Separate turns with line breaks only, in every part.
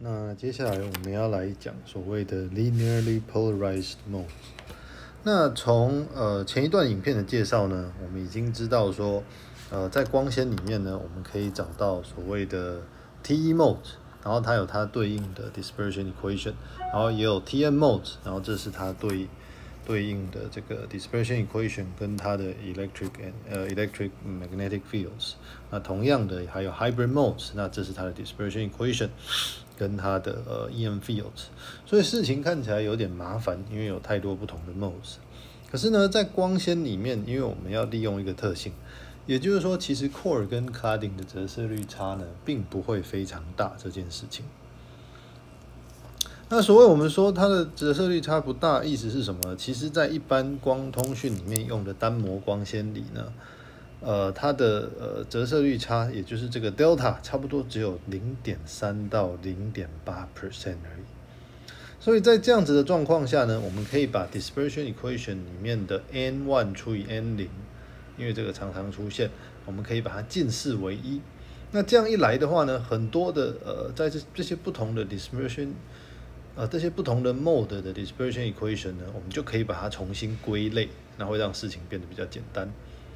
那接下来我们要来讲所谓的 linearly polarized mode。那从前一段影片的介绍呢，我们已经知道说，在光纤里面呢，我们可以找到所谓的 TE mode， 然后它有它对应的 dispersion equation， 然后也有 TM mode， 然后这是它对应的这个 dispersion equation 跟它的 electric magnetic fields。那同样的还有 hybrid modes， 那这是它的 dispersion equation 跟它的EM fields。所以事情看起来有点麻烦，因为有太多不同的 modes。可是呢，在光纤里面，因为我们要利用一个特性，也就是说，其实 core 跟 cladding 的折射率差呢，并不会非常大这件事情。那所谓我们说它的折射率差不大，意思是什么？其实在一般光通讯里面用的单模光纤里呢，它的折射率差，也就是这个 delta 差不多只有 0.3 到 0.8% 而已。所以在这样子的状况下呢，我们可以把 dispersion equation 里面的 n1 除以 n0， 因为这个常常出现，我们可以把它近似为1。那这样一来的话呢，很多的在这些不同的 dispersion这些不同的 mode 的 dispersion equation 呢，我们就可以把它重新归类，那会让事情变得比较简单。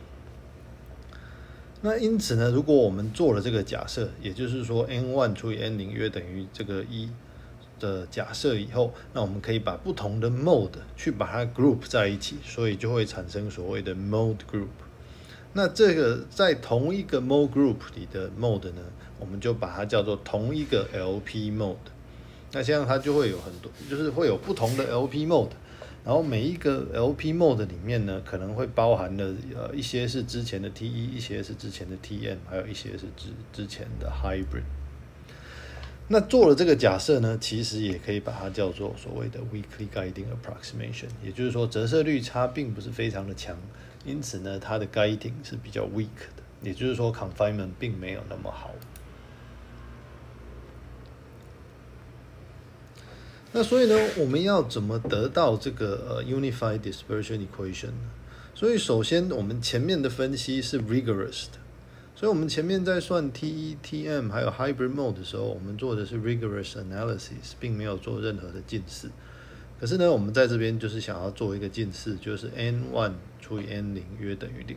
那因此呢，如果我们做了这个假设，也就是说 n1 除以 n0 约等于这个1的假设以后，那我们可以把不同的 mode 去把它 group 在一起，所以就会产生所谓的 mode group。那这个在同一个 mode group 里的 mode 呢，我们就把它叫做同一个 LP mode。那这样它就会有很多，就是会有不同的 LP mode， 然后每一个 LP mode 里面呢，可能会包含了一些是之前的 TE， 一些是之前的 TM， 还有一些是之前的 hybrid。那做了这个假设呢，其实也可以把它叫做所谓的 weakly guiding approximation， 也就是说折射率差并不是非常的强，因此呢，它的 guiding 是比较 weak 的，也就是说 confinement 并没有那么好。那所以呢，我们要怎么得到这个unified dispersion equation 呢？所以首先我们前面的分析是 rigorous 的，所以我们前面在算 TE、TM 还有 hybrid mode 的时候，我们做的是 rigorous analysis， 并没有做任何的近似。可是呢，我们在这边就是想要做一个近似，就是 n1 除以 n0 约等于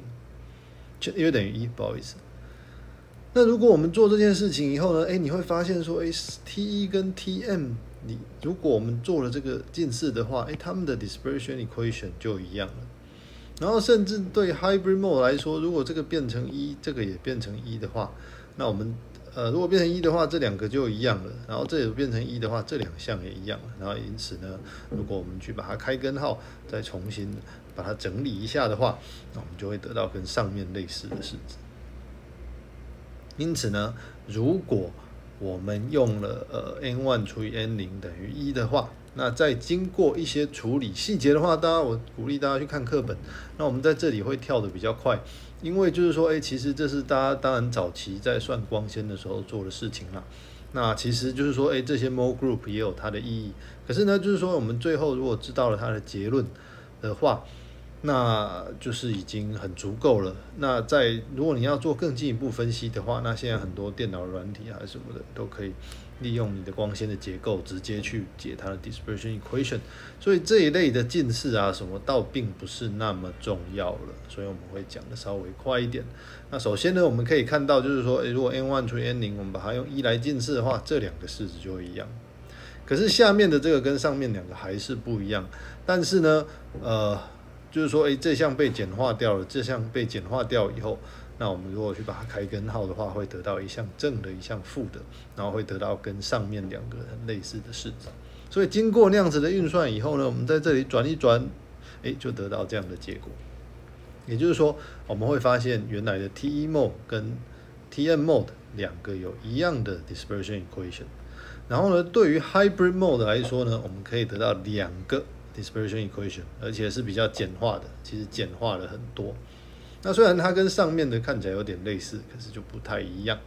0，约等于1，不好意思。那如果我们做这件事情以后呢，你会发现说，TE 跟 TM， 如果我们做了这个近似的话，它们的 dispersion equation 就一样了。然后甚至对 hybrid mode 来说，如果这个变成1，这个也变成1的话，那我们如果变成1的话，这两个就一样了。然后这也变成1的话，这两项也一样了。然后因此呢，如果我们去把它开根号，再重新把它整理一下的话，那我们就会得到跟上面类似的式子。因此呢，如果我们用了n1 除以 n0 等于1的话，那再经过一些处理细节的话，我鼓励大家去看课本。那我们在这里会跳得比较快，因为就是说，其实这是大家当然早期在算光纤的时候做的事情啦。那其实就是说，这些 mode group 也有它的意义。可是呢，就是说我们最后如果知道了它的结论的话，那就是已经很足够了。那如果你要做更进一步分析的话，那现在很多电脑软体还是什么的都可以利用你的光纤的结构直接去解它的 dispersion equation。所以这一类的近似啊什么倒并不是那么重要了，所以我们会讲的稍微快一点。那首先呢，我们可以看到就是说，如果 n1 除以 n0 我们把它用1来近似的话，这两个式子就会一样。可是下面的这个跟上面两个还是不一样。但是呢，就是说，这项被简化掉了，这项被简化掉以后，那我们如果去把它开根号的话，会得到一项正的，一项负的，然后会得到跟上面两个很类似的式子。所以经过那样子的运算以后呢，我们在这里转一转，就得到这样的结果。也就是说，我们会发现原来的 TE mode 跟 TM mode 两个有一样的 dispersion equation。然后呢，对于 hybrid mode 来说呢，我们可以得到两个dispersion equation， 而且是比较简化的，其实简化了很多。那虽然它跟上面的看起来有点类似，可是就不太一样。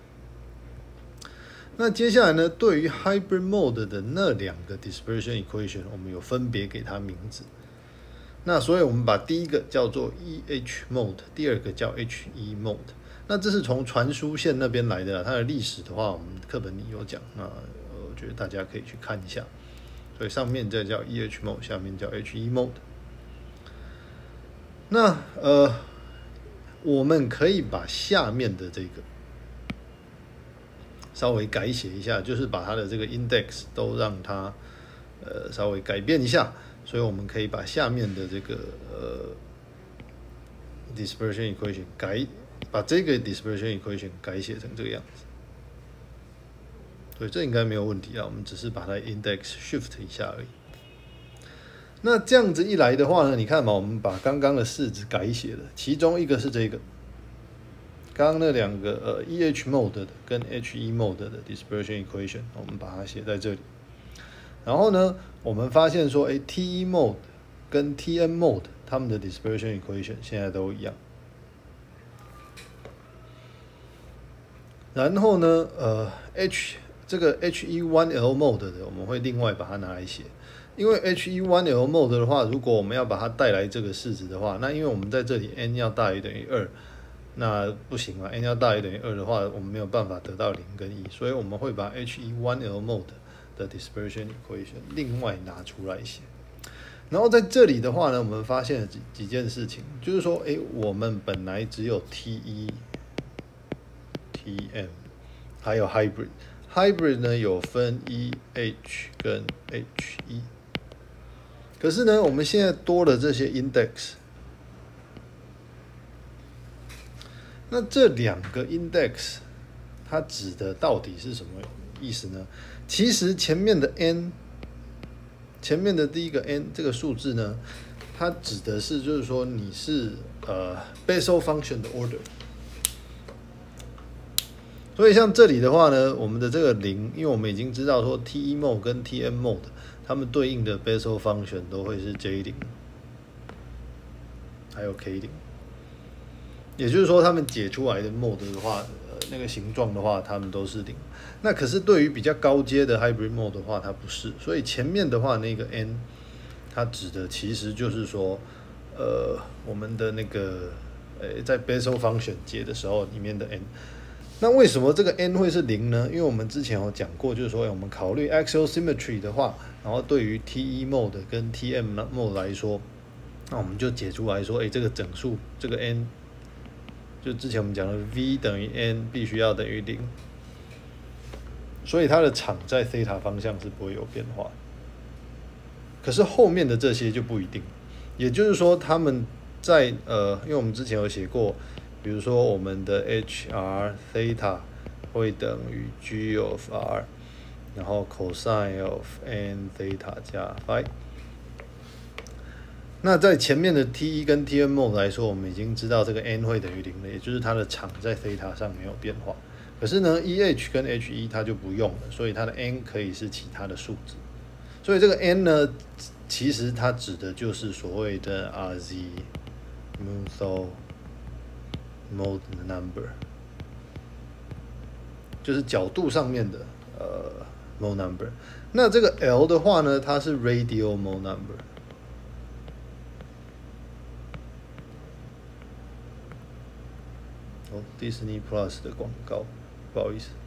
那接下来呢，对于 hybrid mode 的那两个 dispersion equation， 我们有分别给它名字。那所以我们把第一个叫做 EH mode， 第二个叫 HE mode。 那这是从传输线那边来的，它的历史的话，我们课本里有讲，那我觉得大家可以去看一下。所以上面这叫 EH mode， 下面叫 HE mode。那我们可以把下面的这个稍微改写一下，就是把它的这个 index 都让它稍微改变一下，所以我们可以把下面的这个dispersion equation 把这个 dispersion equation 改写成这个样子。对，这应该没有问题啊，我们只是把它 index shift 一下而已。那这样子一来的话呢，你看嘛，我们把刚刚的式子改写了，其中一个是这个，刚刚那两个EH mode 的跟 HE mode 的 dispersion equation， 我们把它写在这里。然后呢，我们发现说，TE mode 跟 TM mode 它们的 dispersion equation 现在都一样。然后呢，这个 HE1L mode 的，我们会另外把它拿来写。因为 HE1L mode 的话，如果我们要把它带来这个式子的话，那因为我们在这里 n 要大于等于2，那不行嘛 ，n 要大于等于2的话，我们没有办法得到0跟1，所以我们会把 HE1L mode 的 dispersion equation 另外拿出来写。然后在这里的话呢，我们发现了几件事情，就是说，我们本来只有 TE、TM， 还有 hybrid。hybrid 呢有分 EH 跟 HE， 可是呢，我们现在多了这些 index， 那这两个 index 它指的到底是什么意思呢？其实前面的 n， 前面的第一个 n 这个数字呢，它指的是就是说你是Bessel function 的 order。所以像这里的话呢，我们的这个0，因为我们已经知道说 TE mode 跟 TM mode 它们对应的 Bessel function 都会是 J0， 还有 K0， 也就是说它们解出来的 mode 的话，那个形状的话，它们都是0。那可是对于比较高阶的 hybrid mode 的话，它不是。所以前面的话那个 n， 它指的其实就是说，我们的那个在 Bessel function 解的时候里面的 n。那为什么这个 n 会是0呢？因为我们之前有讲过，就是说我们考虑 axial symmetry 的话，然后对于 TE mode 跟 TM mode 来说，那我们就解出来说，这个整数这个 n， 就之前我们讲的 v 等于 n 必须要等于0，所以它的场在 theta 方向是不会有变化。可是后面的这些就不一定，也就是说他们在因为我们之前有写过。比如说，我们的 HR theta 会等于 G of R， 然后 cosine of n theta 加 phi。那在前面的 TE 跟 TM mode 来说，我们已经知道这个 n 会等于0了，也就是它的场在 theta 上没有变化。可是呢 ，EH 跟 HE 它就不用了，所以它的 n 可以是其他的数字。所以这个 n 呢，其实它指的就是所谓的 RZ Munsell mode number， 就是角度上面的mode number。那这个 L 的话呢，它是 radial mode number。Disney Plus 的广告，不好意思。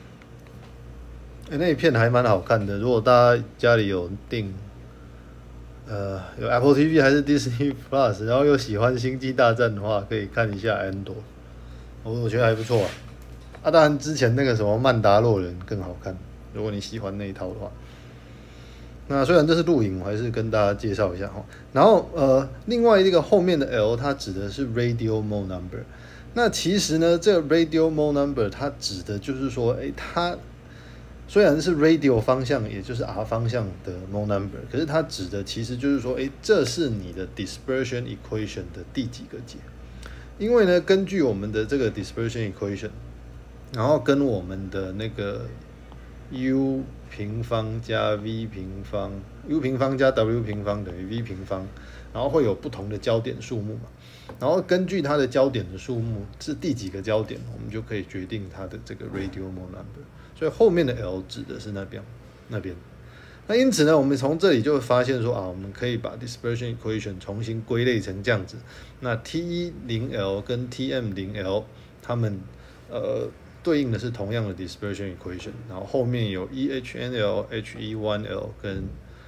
那一片还蛮好看的，如果大家家里有订有 Apple TV 还是 Disney Plus， 然后又喜欢星际大战的话，可以看一下 Andor， 我觉得还不错啊。当然之前那个什么曼达洛人更好看，如果你喜欢那一套的话。那虽然这是录影，我还是跟大家介绍一下哈。然后另外一个后面的 L 它指的是 radial mode number。那其实呢，这个 radial mode number 它指的就是说，它虽然是 radial 方向，也就是 r 方向的 mode number， 可是它指的其实就是说，这是你的 dispersion equation 的第几个解？因为呢，根据我们的这个 dispersion equation， 然后跟我们的那个 u 平方加 v 平方 ，u 平方加 w 平方等于 v 平方，然后会有不同的焦点数目嘛。然后根据它的焦点的数目是第几个焦点，我们就可以决定它的这个 radial mode number。所以后面的 L 指的是那边。那因此呢，我们从这里就会发现说我们可以把 dispersion equation 重新归类成这样子。那 TE0L 跟 TM0L 它们对应的是同样的 dispersion equation， 然后后面有 EHNL、HE1L 跟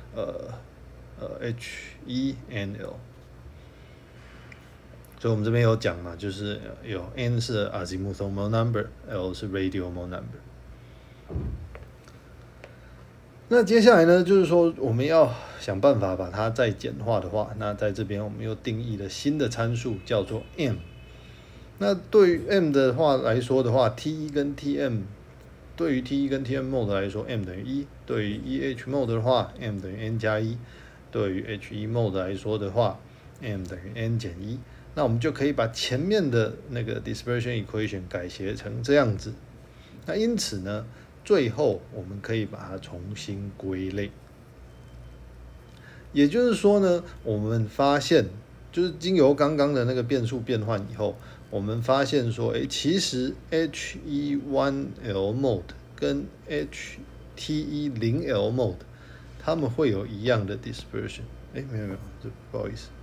HENL， 所以我们这边有讲嘛，就是有 N 是 azimuthal mole number，L 是 radial mole number。那接下来呢，就是说我们要想办法把它再简化的话，那在这边我们又定义了新的参数，叫做 M。那对于 M 的话来说的话 ，T1 跟 Tm 对于 T1 跟 Tm mode 来说 ，M 等于1；对于 EH mode 的话 ，M 等于 N 加1；对于 HE mode 来说的话 ，M 等于 N 减1。那我们就可以把前面的那个 dispersion equation 改写成这样子。那因此呢，最后我们可以把它重新归类。也就是说呢，我们发现，就是经由刚刚的那个变数变换以后，我们发现说，其实 HE1L mode 跟 HTE0L mode 它们会有一样的 dispersion。没有，这不好意思，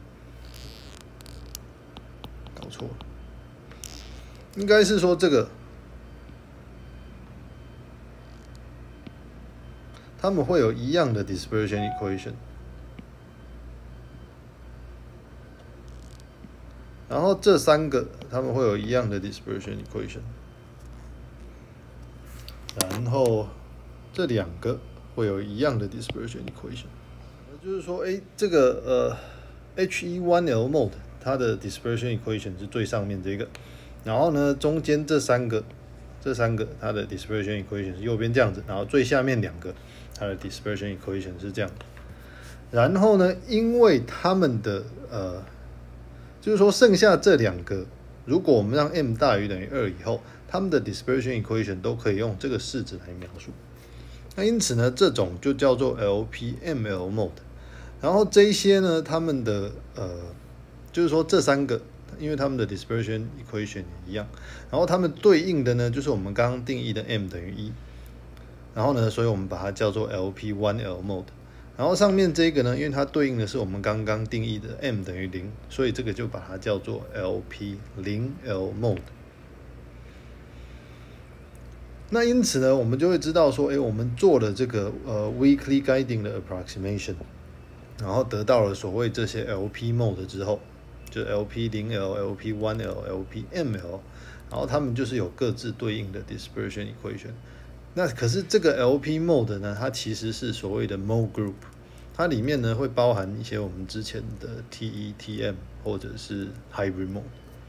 搞错了，应该是说这个，它们会有一样的 dispersion equation。然后这三个它们会有一样的 dispersion equation， 然后这两个会有一样的 dispersion equation。就是说，这个HE1L mode 它的 dispersion equation 是最上面这个，然后呢中间这三个它的 dispersion equation 是右边这样子，然后最下面两个它的 dispersion equation 是这样。然后呢，因为它们的就是说，剩下这两个，如果我们让 m 大于等于2以后，它们的 dispersion equation 都可以用这个式子来描述。那因此呢，这种就叫做 LPML mode。然后这一些呢，它们的就是说这三个，因为它们的 dispersion equation 也一样，然后它们对应的呢，就是我们刚刚定义的 m 等于1。然后呢，所以我们把它叫做 LP1L mode。然后上面这个呢，因为它对应的是我们刚刚定义的 m 等于0，所以这个就把它叫做 LP0L mode。那因此呢，我们就会知道说，我们做了这个weakly guiding 的 approximation， 然后得到了所谓这些 LP mode 之后，就 LP0L、LP1L、LPML， 然后它们就是有各自对应的 dispersion equation。那可是这个 LP mode 呢，它其实是所谓的 mode group， 它里面呢会包含一些我们之前的 TE、TM 或者是 hybrid mode。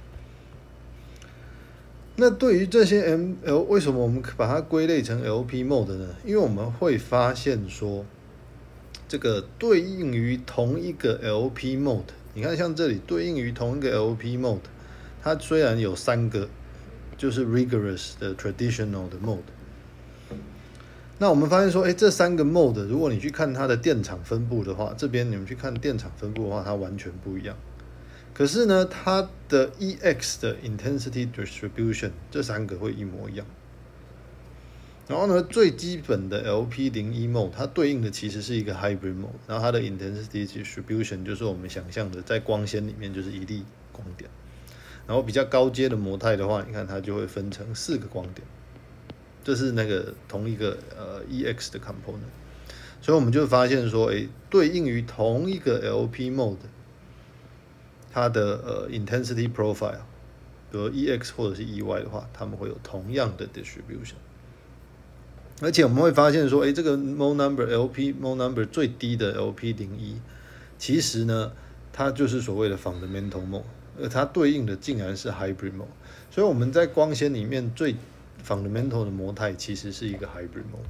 那对于这些 ML， 为什么我们把它归类成 LP mode 呢？因为我们会发现说，这个对应于同一个 LP mode， 你看像这里对应于同一个 LP mode， 它虽然有3个，就是 rigorous 的 traditional 的 mode。那我们发现说，这3个 mode， 如果你去看它的电场分布的话，这边你们去看电场分布的话，它完全不一样。可是呢，它的 EX 的 intensity distribution 这3个会一模一样。然后呢，最基本的 LP01 mode， 它对应的其实是一个 hybrid mode， 然后它的 intensity distribution 就是我们想象的在光纤里面就是一粒光点。然后比较高阶的模态的话，你看它就会分成4个光点。这是那个同一个EX 的 component， 所以我们就发现说，对应于同一个 LP mode， 它的intensity profile， 比如 EX 或者是 EY 的话，它们会有同样的 distribution。而且我们会发现说，这个 mode number LP mode number 最低的 LP01， 其实呢，它就是所谓的 fundamental mode， 而它对应的竟然是 hybrid mode。所以我们在光纤里面最fundamental 的模态其实是一个 hybrid mode。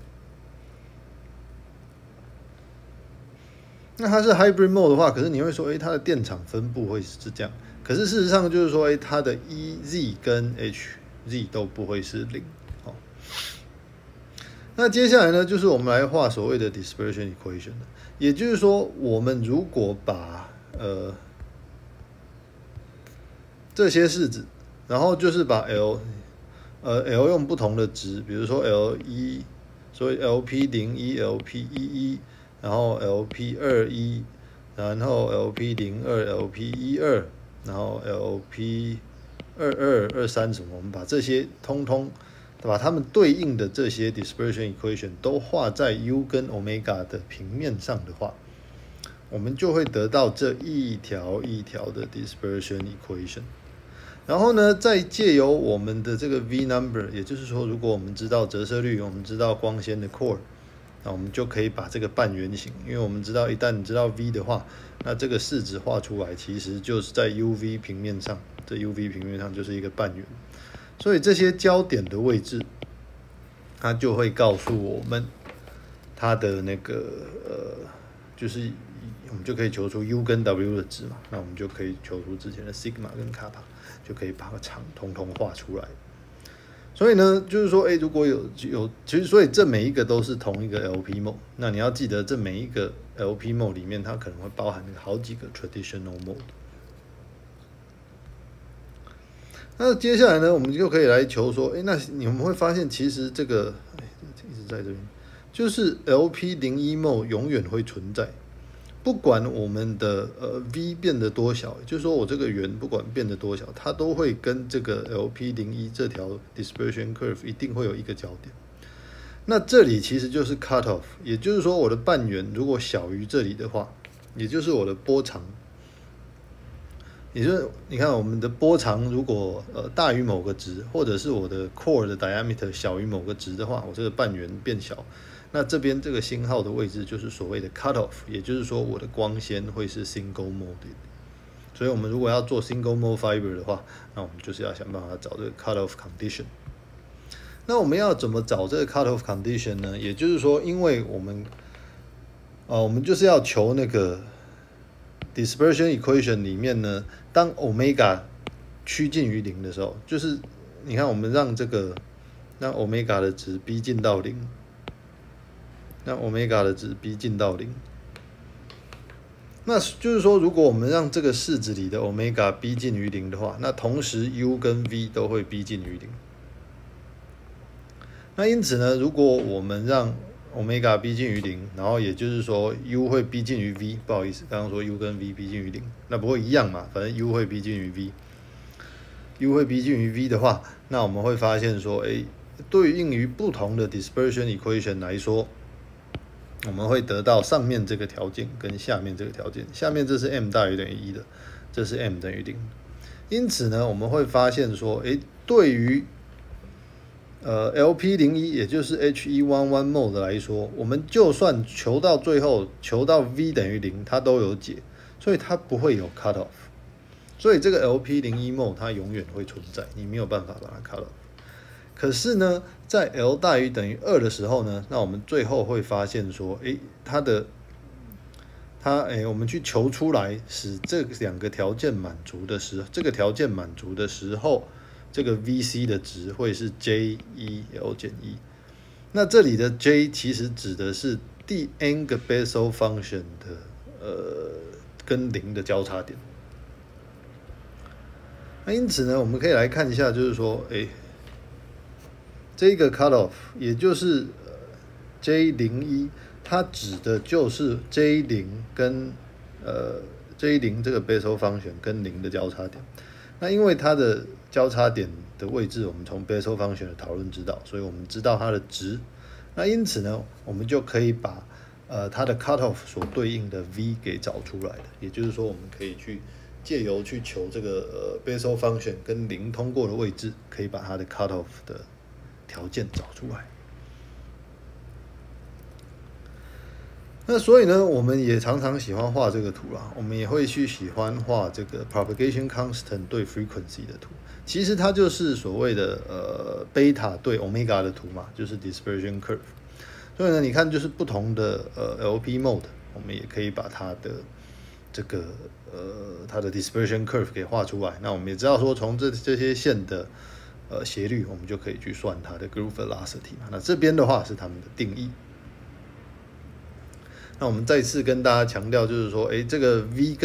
那它是 hybrid mode 的话，可是你会说，它的电场分布会是这样。可是事实上就是说，它的 EZ 跟 HZ 都不会是0。那接下来呢，就是我们来画所谓的 dispersion equation。也就是说，我们如果把这些式子，然后就是把 L 用不同的值，比如说 L1， 所以 LP01、LP11， 然后 LP21， 然后 LP02、LP12， 然后 LP 2223什么，我们把这些通通把它们对应的这些 dispersion equation 都画在 U 跟 omega 的平面上的话，我们就会得到这一条一条的 dispersion equation。然后呢，再借由我们的这个 V number， 也就是说，如果我们知道折射率，我们知道光纤的 core， 那我们就可以把这个半圆形，因为我们知道一旦你知道 V 的话，那这个式子画出来其实就是在 UV 平面上，这 UV 平面上就是一个半圆。所以这些焦点的位置，它就会告诉我们它的那个就是我们就可以求出 U 跟 W 的值嘛，那我们就可以求出之前的 sigma 跟 kappa， 就可以把场通通画出来。所以呢，就是说，如果有，其实所以这每一个都是同一个 LP mode。那你要记得，这每一个 LP mode 里面，它可能会包含好几个 traditional mode。那接下来呢，我们就可以来求说，那你们会发现，其实这个，一直在这边，就是 LP01 mode 永远会存在。不管我们的V 变得多小，也就是说我这个圆不管变得多小，它都会跟这个 LP01 这条 dispersion curve 一定会有一个交点。那这里其实就是 cut off， 也就是说我的半圆如果小于这里的话，也就是我的波长，也就是你看我们的波长如果大于某个值，或者是我的 core 的 diameter 小于某个值的话，我这个半圆变小。那这边这个星号的位置就是所谓的 cut off， 也就是说我的光纤会是 single moded。所以我们如果要做 single mode fiber 的话，那我们就是要想办法找这个 cut off condition。那我们要怎么找这个 cut off condition 呢？也就是说，因为我们就是要求那个 dispersion equation 里面呢，当 omega 趋近于0的时候，就是你看我们让 omega 的值逼近到0。让 omega 的值逼近到0，那就是说，如果我们让这个式子里的 omega 逼近于0的话，那同时 U 跟 V 都会逼近于0。那因此呢，如果我们让 omega 逼近于0，然后也就是说 U 会逼近于 V， 不好意思，刚刚说 U 跟 V 逼近于0，那不会一样嘛？反正 U 会逼近于 V，U 会逼近于 V 的话，那我们会发现说，对应于不同的 dispersion equation 来说，我们会得到上面这个条件跟下面这个条件，下面这是 m 大于等于1的，这是 m 等于0。因此呢，我们会发现说，对于LP01 也就是 H111 mode 来说，我们就算求到最后求到 V 等于0，它都有解，所以它不会有 cut off。所以这个 LP01 mode 它永远会存在，你没有办法把它 cut off。可是呢，在 L 大于等于2的时候呢，那我们最后会发现说，我们去求出来，使这两个条件满足的时候，这个条件满足的时候，这个 VC 的值会是 J1L 减1。那这里的 J 其实指的是第 n 个 Bessel function 的跟0的交叉点。那因此呢，我们可以来看一下，就是说，这个 cutoff 也就是J01，它指的就是 J0 跟J0 这个 Bessel function 跟0的交叉点。那因为它的交叉点的位置，我们从 Bessel function 的讨论知道，所以我们知道它的值。那因此呢，我们就可以把它的 cutoff 所对应的 V 给找出来了。也就是说，我们可以借由去求这个Bessel function 跟0通过的位置，可以把它的 cutoff 的条件找出来。那所以呢，我们也常常喜欢画这个图啦，我们也会去喜欢画这个 propagation constant 对 frequency 的图。其实它就是所谓的beta 对 omega 的图嘛，就是 dispersion curve。所以呢，你看就是不同的LP mode， 我们也可以把它的这个它的 dispersion curve 给画出来。那我们也知道说，从这些线的斜率，我们就可以去算它的 groove velocity 嘛。那这边的话是它们的定义。那我们再次跟大家强调，就是说，这个 V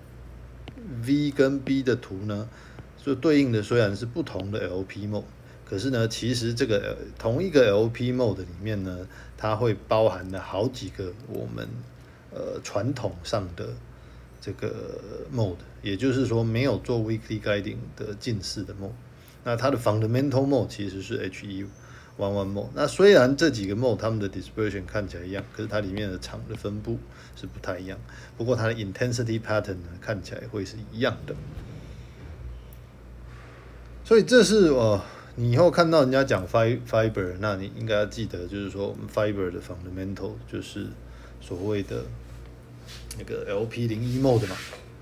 跟 B 的图呢，就对应的虽然是不同的 LP mode， 可是呢，其实这个同一个 LP mode 里面呢，它会包含了好几个我们传统上的这个 mode， 也就是说没有做 weakly guiding 的近似的 mode。那它的 fundamental mode 其实是 HE11 mode。那虽然这几个 mode 它们的 dispersion 看起来一样，可是它里面的场的分布是不太一样。不过它的 intensity pattern 呢，看起来会是一样的。所以这是你以后看到人家讲 fiber， 那你应该要记得，就是说我们 fiber 的 fundamental 就是所谓的那个 LP01 mode 嘛。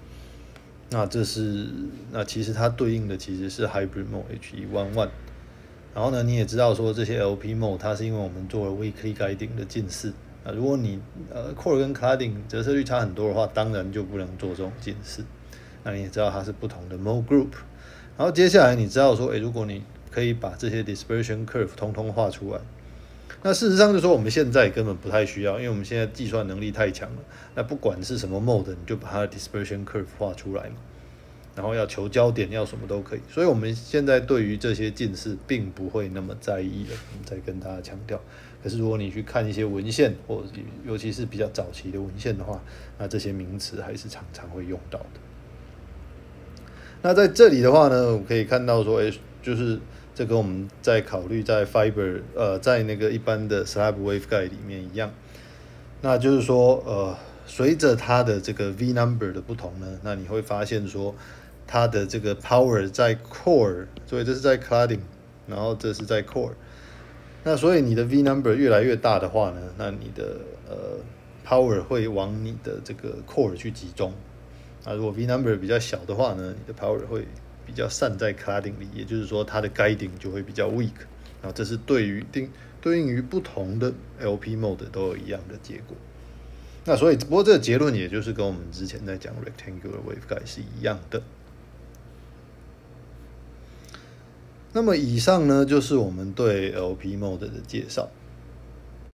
那其实它对应的其实是 hybrid mode HE11。然后呢，你也知道说这些 LP mode 它是因为我们做了 weakly guiding 的近似。如果你core 跟 cladding 折射率差很多的话，当然就不能做这种近似。那你也知道它是不同的 mode group。然后接下来你知道说，如果你可以把这些 dispersion curve 通通画出来，那事实上就是说我们现在根本不太需要，因为我们现在计算能力太强了。那不管是什么 mode， 你就把它的 dispersion curve 画出来嘛。然后要求焦点，要什么都可以。所以我们现在对于这些近似并不会那么在意了。我们再跟大家强调。可是如果你去看一些文献，或者尤其是比较早期的文献的话，那这些名词还是常常会用到的。那在这里的话呢，我可以看到说，就是这跟我们在考虑在 fiber 在那个一般的 slab waveguide 里面一样。那就是说随着它的这个 V number 的不同呢，那你会发现说它的这个 power 在 core， 所以这是在 cladding， 然后这是在 core。那所以你的 V number 越来越大的话呢，那你的power 会往你的这个 core 去集中。那如果 V number 比较小的话呢，你的 power 会比较散在 cladding 里，也就是说它的 guiding 就会比较 weak。然后这是对应于不同的 LP mode 都有一样的结果。那所以不过这个结论也就是跟我们之前在讲 rectangular waveguide 是一样的。那么以上呢就是我们对 LP mode 的介绍。